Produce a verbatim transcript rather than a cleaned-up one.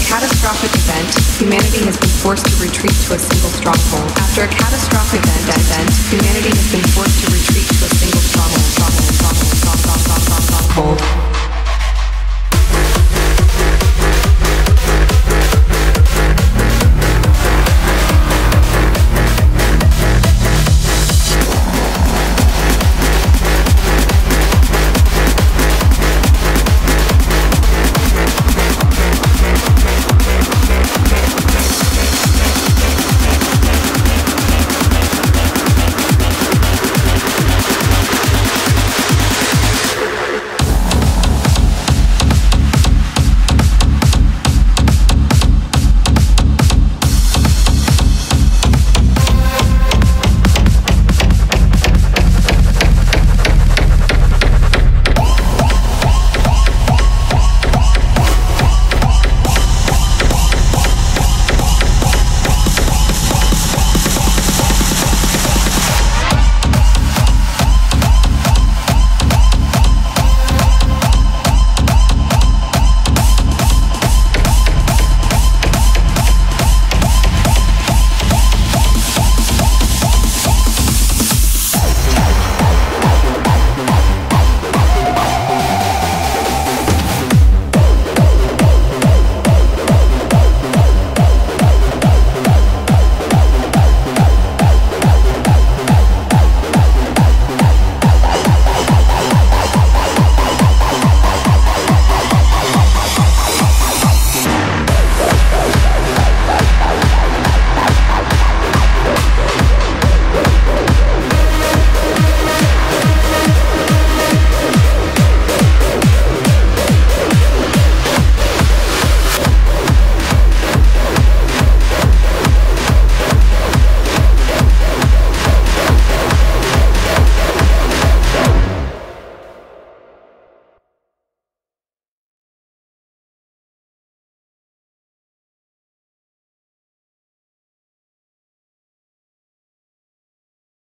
catastrophic event, humanity has been forced to retreat to a single stronghold. After a catastrophic event, event humanity has been forced to retreat to a single stronghold. Stronghold. Stronghold. Stronghold. Stronghold. Stronghold.